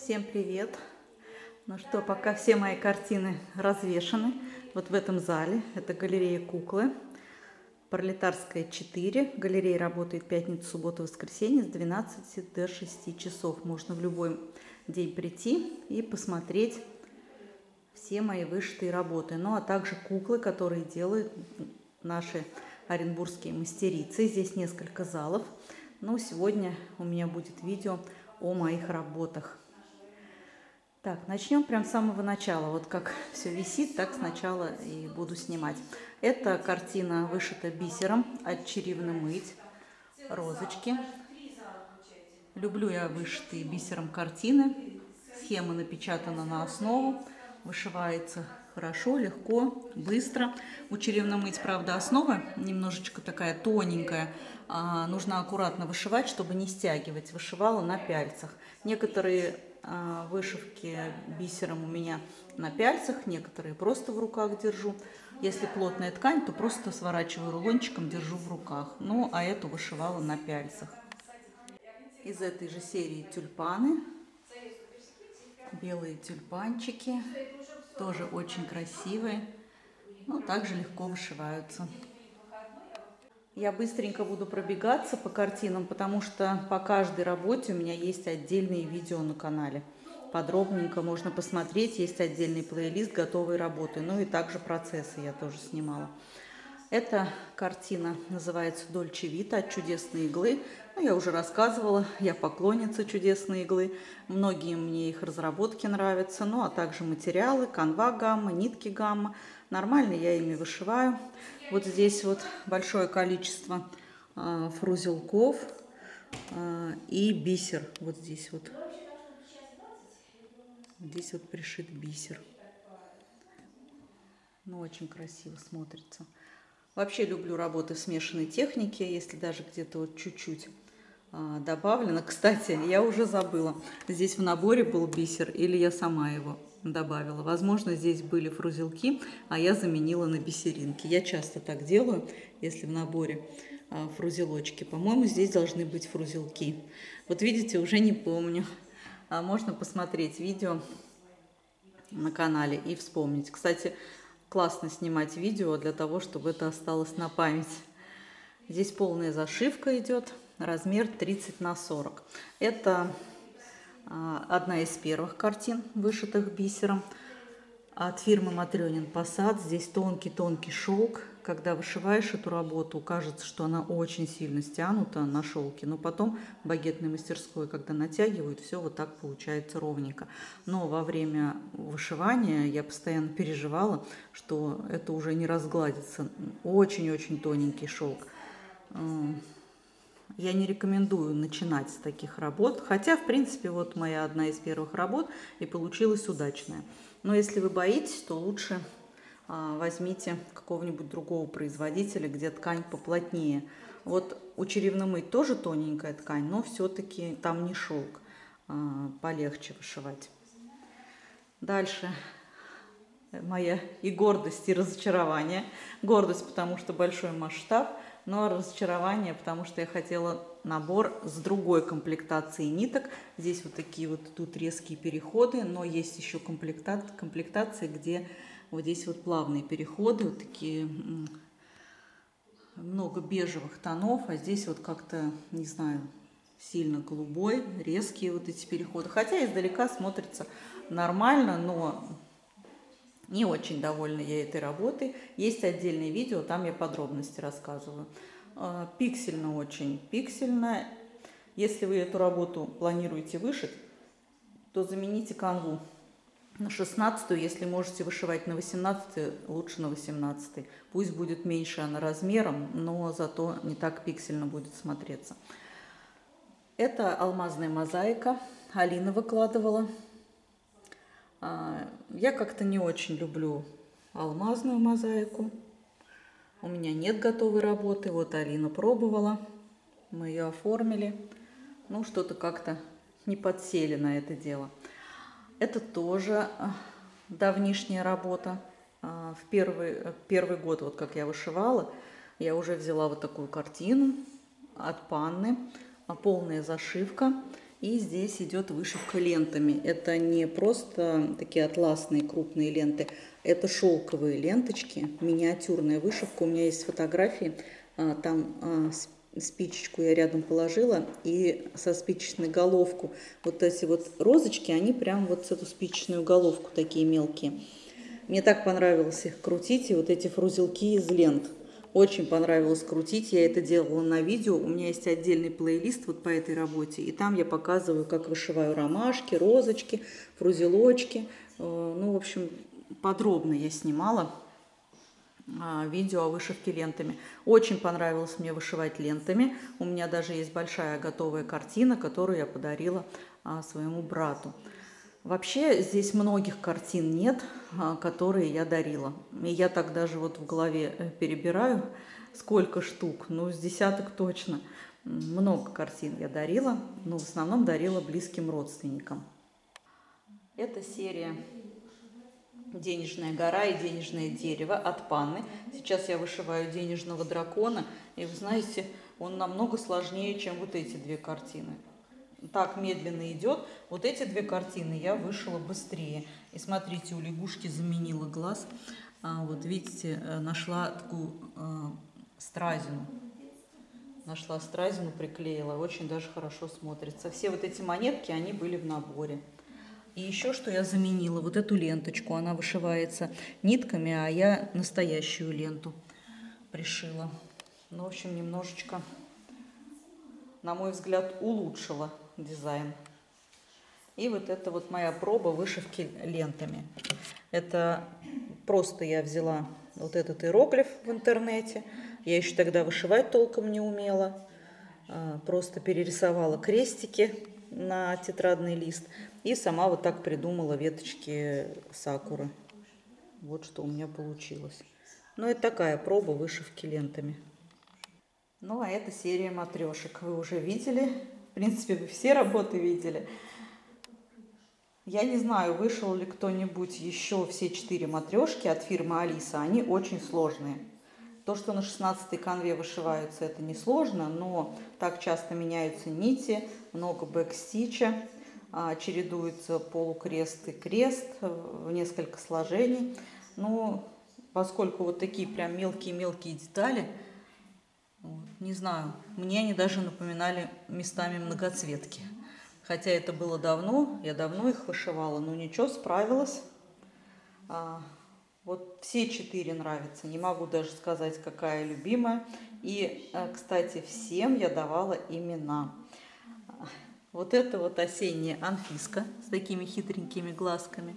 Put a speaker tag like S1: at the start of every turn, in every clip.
S1: Всем привет! Ну что, пока все мои картины развешаны вот в этом зале. Это галерея куклы. Пролетарская 4. Галерея работает пятницу, субботу, воскресенье с 12 до 6 часов. Можно в любой день прийти и посмотреть все мои вышитые работы. Ну а также куклы, которые делают наши оренбургские мастерицы. Здесь несколько залов. Но сегодня у меня будет видео о моих работах. Так, начнем прям с самого начала. Вот как все висит, так сначала и буду снимать. Эта картина вышита бисером от Черивны мыть. Розочки. Люблю я вышитые бисером картины. Схема напечатана на основу. Вышивается хорошо, легко, быстро. У Черивны мыть, правда, основа немножечко такая тоненькая. Нужно аккуратно вышивать, чтобы не стягивать. Вышивала на пяльцах. Некоторые вышивки бисером у меня на пяльцах, некоторые просто в руках держу. Если плотная ткань, то просто сворачиваю рулончиком, держу в руках. Ну, а эту вышивала на пяльцах. Из этой же серии тюльпаны. Белые тюльпанчики. Тоже очень красивые. Но также легко вышиваются. Я быстренько буду пробегаться по картинам, потому что по каждой работе у меня есть отдельные видео на канале. Подробненько можно посмотреть, есть отдельный плейлист готовой работы. Ну и также процессы я тоже снимала. Эта картина называется «Дольче Вита» от «Чудесной иглы». Ну, я уже рассказывала, я поклонница «Чудесной иглы». Многие мне их разработки нравятся. Ну а также материалы, канва гамма, нитки гамма. Нормально я ими вышиваю. Вот здесь вот большое количество фрузелков и бисер. Вот здесь вот. Здесь вот пришит бисер. Ну, очень красиво смотрится. Вообще люблю работы в смешанной технике, если даже где-то вот чуть-чуть добавлено. Кстати, я уже забыла, здесь в наборе был бисер или я сама его добавила. Возможно, здесь были фрузелки, а я заменила на бисеринки. Я часто так делаю, если в наборе фрузелочки. По-моему, здесь должны быть фрузелки. Вот видите, уже не помню. Можно посмотреть видео на канале и вспомнить. Кстати, классно снимать видео для того, чтобы это осталось на память. Здесь полная зашивка идет, размер 30 на 40. Это одна из первых картин, вышитых бисером от фирмы Матрёнин Посад. Здесь тонкий-тонкий шелк. Когда вышиваешь эту работу, кажется, что она очень сильно стянута на шелке. Но потом в багетной мастерской, когда натягивают, все вот так получается ровненько. Но во время вышивания я постоянно переживала, что это уже не разгладится. Очень-очень тоненький шелк. Я не рекомендую начинать с таких работ. Хотя, в принципе, вот моя одна из первых работ и получилась удачная. Но если вы боитесь, то лучше возьмите какого-нибудь другого производителя, где ткань поплотнее. Вот у Черивны мыть тоже тоненькая ткань, но все-таки там не шелк, полегче вышивать. Дальше моя и гордость, и разочарование. Гордость, потому что большой масштаб, но разочарование, потому что я хотела набор с другой комплектацией ниток. Здесь вот такие вот тут резкие переходы, но есть еще комплектации, где вот здесь вот плавные переходы, вот такие много бежевых тонов, а здесь вот как-то, не знаю, сильно голубой, резкие вот эти переходы. Хотя издалека смотрится нормально, но не очень довольна я этой работой. Есть отдельное видео, там я подробности рассказываю. Пиксельно очень, пиксельно. Если вы эту работу планируете вышить, то замените канву на 16-ю, если можете вышивать на 18-й, лучше на 18-й. Пусть будет меньше она размером, но зато не так пиксельно будет смотреться. Это алмазная мозаика, Алина выкладывала. Я как-то не очень люблю алмазную мозаику. У меня нет готовой работы. Вот Алина пробовала, мы ее оформили. Ну, что-то как-то не подсели на это дело. Это тоже давнишняя работа. В первый год, вот как я вышивала, я уже взяла вот такую картину от Панны. Полная зашивка. И здесь идет вышивка лентами. Это не просто такие атласные крупные ленты, это шелковые ленточки, миниатюрная вышивка. У меня есть фотографии, там спичечку я рядом положила, и со спичечной головку. Вот эти вот розочки, они прям вот с эту спичечную головку такие мелкие. Мне так понравилось их крутить, и вот эти фрузелки из лент. Очень понравилось крутить, я это делала на видео. У меня есть отдельный плейлист вот по этой работе, и там я показываю, как вышиваю ромашки, розочки, фрузелочки. Ну, в общем, подробно я снимала видео о вышивке лентами. Очень понравилось мне вышивать лентами. У меня даже есть большая готовая картина, которую я подарила своему брату. Вообще здесь многих картин нет, которые я дарила. И я так даже вот в голове перебираю, сколько штук, ну с десяток точно. Много картин я дарила, но в основном дарила близким родственникам. Это серия «Денежная гора» и «Денежное дерево» от Панны. Сейчас я вышиваю «Денежного дракона», и вы знаете, он намного сложнее, чем вот эти две картины. Так медленно идет. Вот эти две картины я вышила быстрее. И смотрите, у лягушки заменила глаз. Вот видите, нашла такую стразину. Нашла стразину, приклеила. Очень даже хорошо смотрится. Все вот эти монетки, они были в наборе. И еще что я заменила, вот эту ленточку. Она вышивается нитками, а я настоящую ленту пришила. Ну, в общем, немножечко, на мой взгляд, улучшила дизайн. И вот это вот моя проба вышивки лентами. Это просто я взяла вот этот иероглиф в интернете. Я еще тогда вышивать толком не умела. Просто перерисовала крестики на тетрадный лист. И сама вот так придумала веточки сакуры. Вот что у меня получилось. Ну, это такая проба вышивки лентами. Ну, а это серия матрешек. Вы уже видели. В принципе, вы все работы видели. Я не знаю, вышел ли кто-нибудь еще все 4 матрешки от фирмы Алиса. Они очень сложные. То, что на 16-й канве вышиваются, это не сложно, но так часто меняются нити, много бэкстича, чередуются полукрест и крест в несколько сложений. Ну, поскольку вот такие прям мелкие-мелкие детали, не знаю, мне они даже напоминали местами многоцветки. Хотя это было давно, я давно их вышивала, но ничего, справилась. Вот все 4 нравятся, не могу даже сказать, какая любимая. И, кстати, всем я давала имена. Вот это вот осенняя Анфиска с такими хитренькими глазками.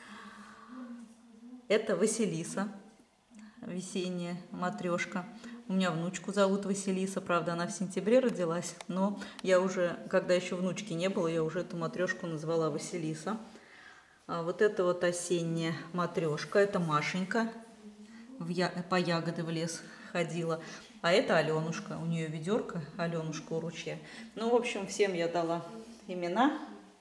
S1: Это Василиса, весенняя матрешка. У меня внучку зовут Василиса, правда, она в сентябре родилась, но я уже, когда еще внучки не было, я уже эту матрешку назвала Василиса. А вот это вот осенняя матрешка, это Машенька, по ягоды в лес ходила. А это Аленушка, у нее ведерко, Аленушка у ручья. Ну, в общем, всем я дала имена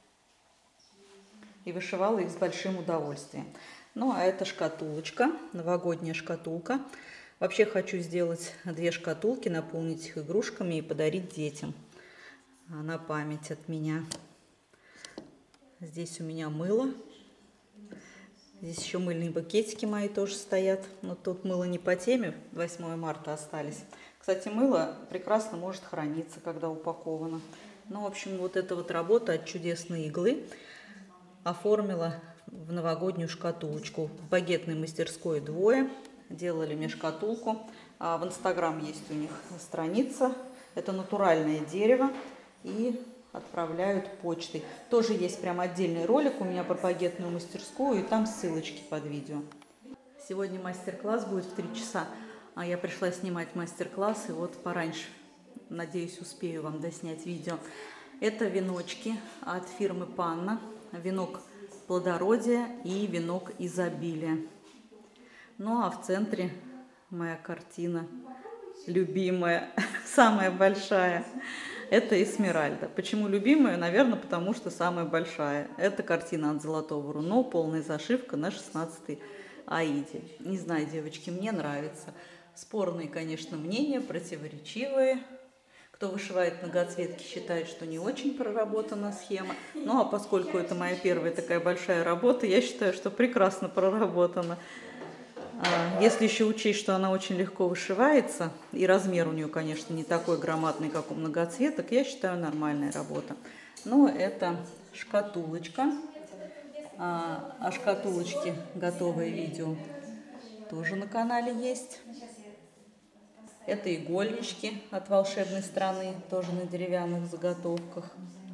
S1: и вышивала их с большим удовольствием. Ну, а это шкатулочка, новогодняя шкатулка. Вообще хочу сделать 2 шкатулки, наполнить их игрушками и подарить детям на память от меня. Здесь у меня мыло. Здесь еще мыльные пакетики мои тоже стоят. Но тут мыло не по теме, 8 марта остались. Кстати, мыло прекрасно может храниться, когда упаковано. Ну, в общем, вот эта вот работа от чудесной иглы оформила в новогоднюю шкатулочку. В багетной мастерской 2 делали мне шкатулку. В Инстаграм есть у них страница. Это натуральное дерево. И отправляют почтой. Тоже есть прям отдельный ролик у меня про багетную мастерскую, и там ссылочки под видео. Сегодня мастер-класс будет в 3 часа, а я пришла снимать мастер-класс, и вот пораньше, надеюсь, успею вам доснять видео. Это веночки от фирмы Панна, венок плодородия и венок изобилия. Ну а в центре моя картина, любимая, самая большая. Это Эсмеральда. Почему любимая? Наверное, потому что самая большая. Это картина от Золотого Руно, полная зашивка на 16-й Аиде. Не знаю, девочки, мне нравится. Спорные, конечно, мнения, противоречивые. Кто вышивает многоцветки, считает, что не очень проработана схема. Ну, а поскольку это моя первая такая большая работа, я считаю, что прекрасно проработана. Если еще учесть, что она очень легко вышивается, и размер у нее, конечно, не такой громадный, как у многоцветок, я считаю, нормальная работа. Ну, это шкатулочка. О шкатулочке готовое видео тоже на канале есть. Это игольнички от волшебной страны, тоже на деревянных заготовках.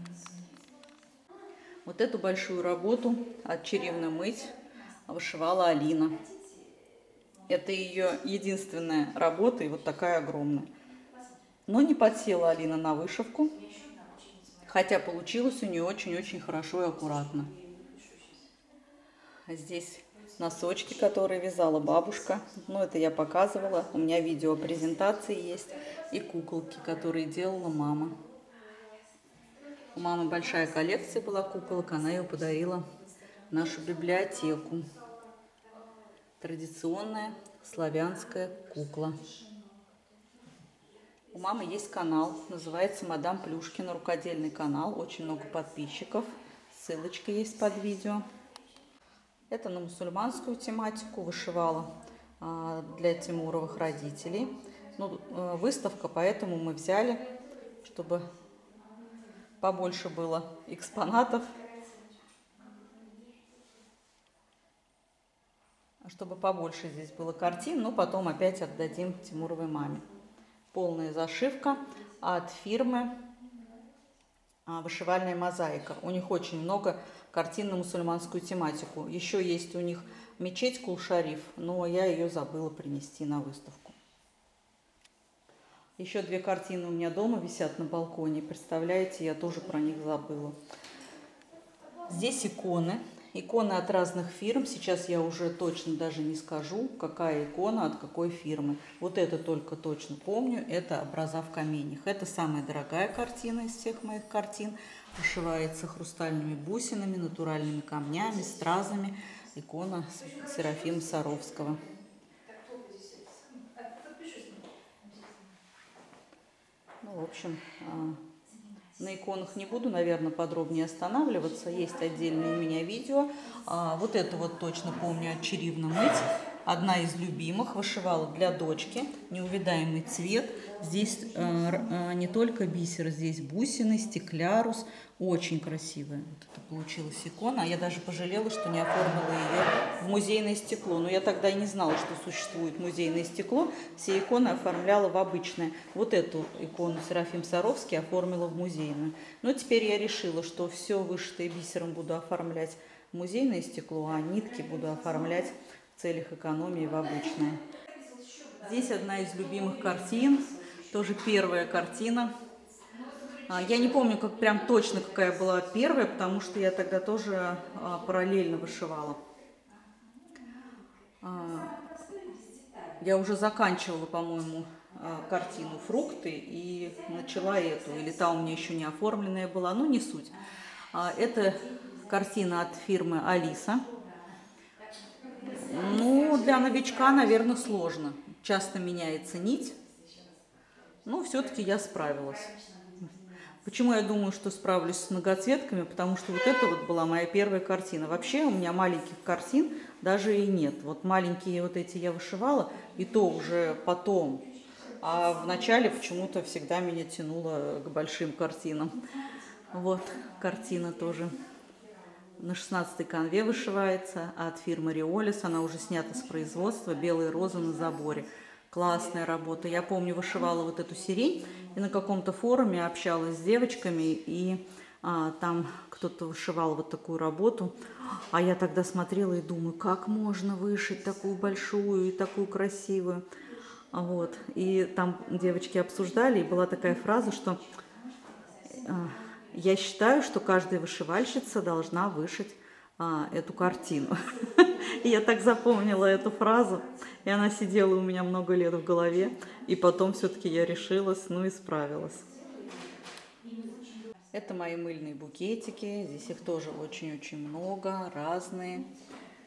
S1: Вот эту большую работу от Черевна мыть вышивала Алина. Это ее единственная работа, и вот такая огромная. Но не подсела Алина на вышивку, хотя получилось у нее очень-очень хорошо и аккуратно. Здесь носочки, которые вязала бабушка. Ну, это я показывала. У меня видео презентации есть. И куколки, которые делала мама. У мамы большая коллекция была куколок. Она ее подарила в нашу библиотеку. Традиционная славянская кукла. У мамы есть канал. Называется «Мадам Плюшкина». Рукодельный канал. Очень много подписчиков. Ссылочка есть под видео. Это на мусульманскую тематику вышивала для Тимуровых родителей. Ну, выставка, поэтому мы взяли, чтобы побольше было экспонатов, чтобы побольше здесь было картин, но потом опять отдадим Тимуровой маме. Полная зашивка от фирмы «Вышивальная мозаика». У них очень много картин на мусульманскую тематику. Еще есть у них мечеть Кул-Шариф, но я ее забыла принести на выставку. Еще 2 картины у меня дома висят на балконе. Представляете, я тоже про них забыла. Здесь иконы. Иконы от разных фирм. Сейчас я уже точно даже не скажу, какая икона от какой фирмы. Вот это только точно помню. Это образа в каменьях. Это самая дорогая картина из всех моих картин. Вышивается хрустальными бусинами, натуральными камнями, стразами. Икона Серафима Саровского. Ну, в общем, на иконах не буду, наверное, подробнее останавливаться. Есть отдельное у меня видео. Вот это вот точно помню от Черевна мыть. Одна из любимых. Вышивала для дочки. Неувядаемый цвет. Здесь не только бисер, здесь бусины, стеклярус. Очень красивая вот это получилась икона. Я даже пожалела, что не оформила ее в музейное стекло. Но я тогда и не знала, что существует музейное стекло. Все иконы оформляла в обычное. Вот эту икону Серафим Саровский оформила в музейную. Но теперь я решила, что все вышитое бисером буду оформлять в музейное стекло, а нитки буду оформлять в целях экономии в обычное. Здесь одна из любимых картин. Тоже первая картина. Я не помню, как прям точно какая была первая, потому что я тогда тоже параллельно вышивала. Я уже заканчивала, по-моему, картину «Фрукты» и начала эту. Или та у меня еще не оформленная была, но не суть. Это картина от фирмы «Алиса». Ну, для новичка, наверное, сложно. Часто меняется нить. Но все-таки я справилась. Почему я думаю, что справлюсь с многоцветками? Потому что вот это вот была моя первая картина. Вообще у меня маленьких картин даже и нет. Вот маленькие вот эти я вышивала, и то уже потом. А в начале почему-то всегда меня тянуло к большим картинам. Вот картина тоже на 16-й канве вышивается от фирмы Риолис. Она уже снята с производства. «Белые розы на заборе». Классная работа. Я помню, вышивала вот эту сирень и на каком-то форуме общалась с девочками, и там кто-то вышивал вот такую работу. А я тогда смотрела и думаю, как можно вышить такую большую и такую красивую. Вот. И там девочки обсуждали, и была такая фраза, что я считаю, что каждая вышивальщица должна вышить эту картину. И я так запомнила эту фразу, и она сидела у меня много лет в голове, и потом все-таки я решилась, ну и справилась. Это мои мыльные букетики, здесь их тоже очень-очень много, разные.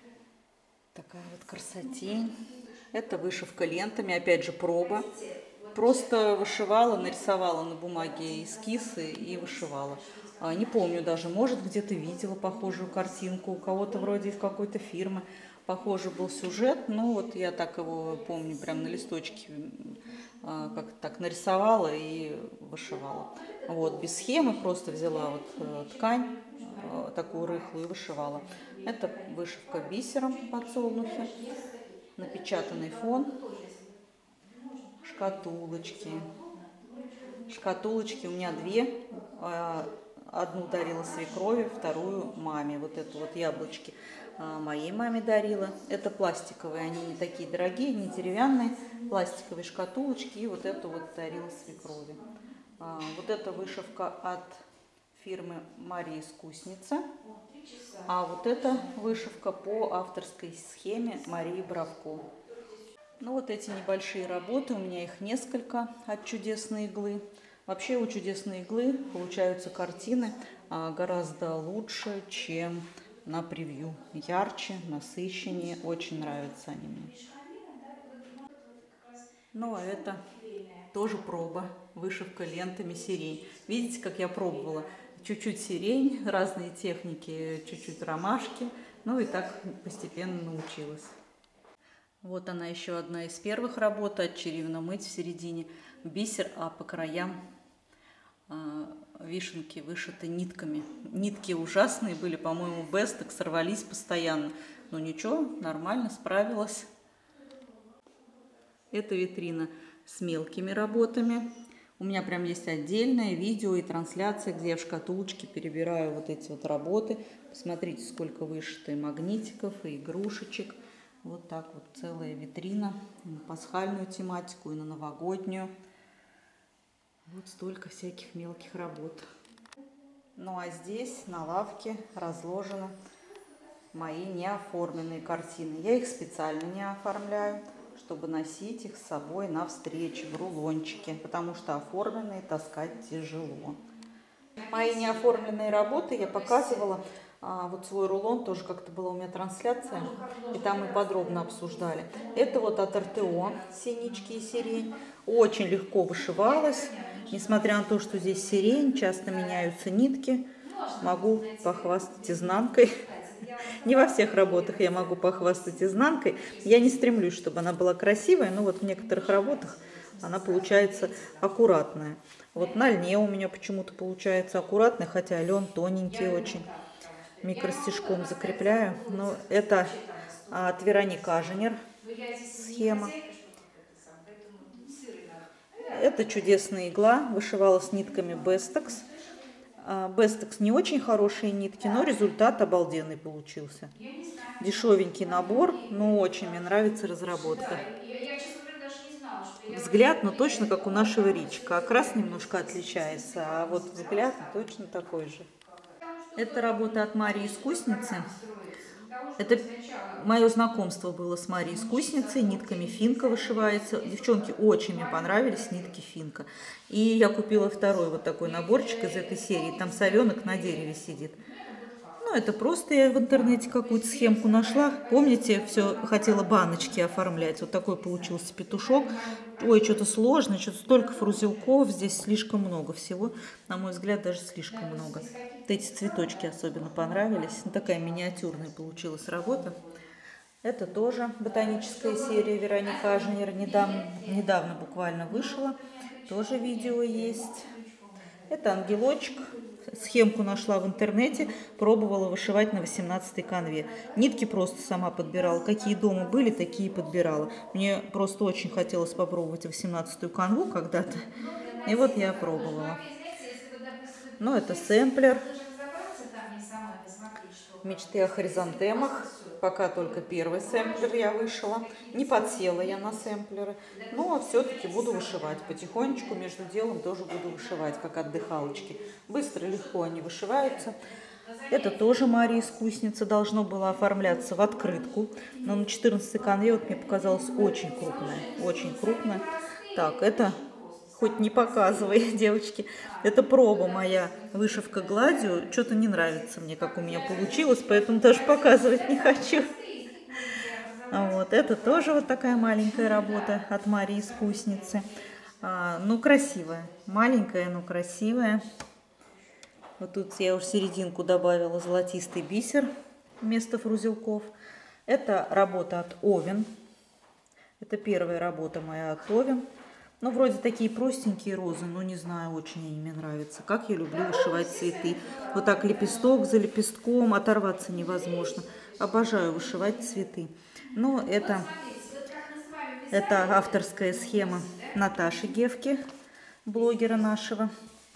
S1: Такая вот красотень. Это вышивка лентами, опять же проба. просто вышивала, нарисовала на бумаге эскизы и вышивала. Не помню даже, может, где-то видела похожую картинку, у кого-то вроде из какой-то фирмы похожий был сюжет, но вот я так его помню, прям на листочке как так нарисовала и вышивала. Вот, без схемы просто взяла вот ткань, такую рыхлую, и вышивала. Это вышивка бисером подсолнухи, напечатанный фон, шкатулочки. Шкатулочки у меня две. Одну дарила свекрови, вторую маме. Вот эту вот яблочки моей маме дарила. Это пластиковые, они не такие дорогие, не деревянные. Пластиковые шкатулочки. И вот эту вот дарила свекрови. Вот эта вышивка от фирмы Мария Искусница. А вот эта вышивка по авторской схеме Марии Бравко. Ну вот эти небольшие работы, у меня их несколько от чудесной иглы. Вообще у чудесной иглы получаются картины гораздо лучше, чем на превью. Ярче, насыщеннее, очень нравятся они мне. Ну а это тоже проба, вышивка лентами сирень. Видите, как я пробовала? Чуть-чуть сирень, разные техники, чуть-чуть ромашки. Ну и так постепенно научилась. Вот она еще одна из первых работ от черивно мыть в середине бисер, а по краям вишенки вышиты нитками. Нитки ужасные были, по-моему, бесток, сорвались постоянно. Но ничего, нормально, справилась. Это витрина с мелкими работами. У меня прям есть отдельное видео и трансляция, где я в шкатулочке перебираю вот эти вот работы. Посмотрите, сколько вышито и магнитиков, и игрушечек. Вот так вот целая витрина на пасхальную тематику и на новогоднюю. Вот столько всяких мелких работ. Ну а здесь на лавке разложены мои неоформленные картины. Я их специально не оформляю, чтобы носить их с собой на встречи в рулончике, потому что оформленные таскать тяжело. Мои неоформленные работы я показывала. Вот свой рулон, тоже как-то была у меня трансляция, и там мы подробно обсуждали. Это вот от РТО синички и сирень. Очень легко вышивалось, несмотря на то, что здесь сирень, часто меняются нитки. Могу похвастать изнанкой. Не во всех работах я могу похвастать изнанкой. Я не стремлюсь, чтобы она была красивая, но вот в некоторых работах она получается аккуратная. Вот на льне у меня почему-то получается аккуратная, хотя лен тоненький очень. Микростежком закрепляю. Но это от Вероники Аженер схема. Это чудесная игла, вышивала с нитками Бестекс. Бестекс не очень хорошие нитки, но результат обалденный получился. Дешевенький набор, но очень мне нравится разработка. Взгляд, ну точно как у нашего Ричика. Окрас немножко отличается, а вот взгляд точно такой же. Это работа от Марии Искусницы. Это мое знакомство было с Марией Искусницей. Нитками финка вышивается. Девчонки, очень мне понравились нитки финка. И я купила второй вот такой наборчик из этой серии. Там совенок на дереве сидит. Ну, это просто я в интернете какую-то схемку нашла. Помните, все хотела баночки оформлять. Вот такой получился петушок. Ой, что-то сложно, что-то столько фрузелков. Здесь слишком много всего. На мой взгляд, даже слишком много. Вот эти цветочки особенно понравились. Ну, такая миниатюрная получилась работа. Это тоже ботаническая серия Вероника Аженер. Недавно буквально вышла. Тоже видео есть. Это ангелочек. Схемку нашла в интернете, пробовала вышивать на 18-й канве. Нитки просто сама подбирала. Какие дома были, такие подбирала. Мне просто очень хотелось попробовать 18-ю канву когда-то. И вот я пробовала. Ну, это сэмплер. Мечты о хризантемах. Пока только первый сэмплер я вышила. Не подсела я на сэмплеры. Но все-таки буду вышивать. Потихонечку между делом тоже буду вышивать, как отдыхалочки. Быстро, легко они вышиваются. Это тоже Мария Искусница. Должно было оформляться в открытку. Но на 14-й канве вот мне показалось очень крупная. Очень крупная. Так, это... Хоть не показывай, девочки. Это проба моя, вышивка гладью. Что-то не нравится мне, как у меня получилось, поэтому даже показывать не хочу. Вот, это тоже вот такая маленькая работа от Марии Искусницы. Ну, красивая. Маленькая, но красивая. Вот тут я уже серединку добавила золотистый бисер вместо фрузелков. Это работа от Овен. Это первая работа моя от Овен. Ну, вроде такие простенькие розы, но не знаю, очень они мне нравятся. Как я люблю вышивать цветы. Вот так лепесток за лепестком, оторваться невозможно. Обожаю вышивать цветы. Но это авторская схема Наташи Гевки, блогера нашего.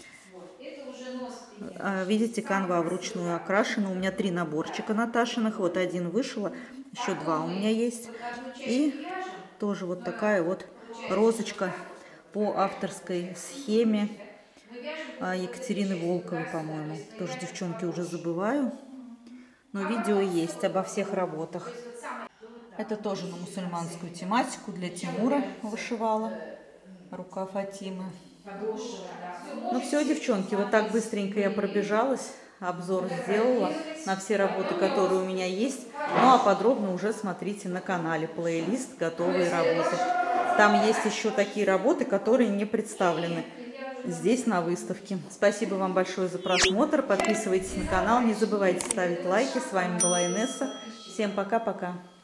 S1: Видите, канва вручную окрашена. У меня 3 наборчика Наташиных. Вот один вышила, еще 2 у меня есть. И тоже вот такая вот розочка по авторской схеме Екатерины Волковой, по-моему. Тоже, девчонки, уже забываю. Но видео есть обо всех работах. Это тоже на мусульманскую тематику. Для Тимура вышивала. Рука Фатимы. Ну все, девчонки, вот так быстренько я пробежалась. Обзор сделала на все работы, которые у меня есть. Ну а подробно уже смотрите на канале. Плейлист «Готовые работы». Там есть еще такие работы, которые не представлены здесь на выставке. Спасибо вам большое за просмотр. Подписывайтесь на канал. Не забывайте ставить лайки. С вами была Инесса. Всем пока-пока.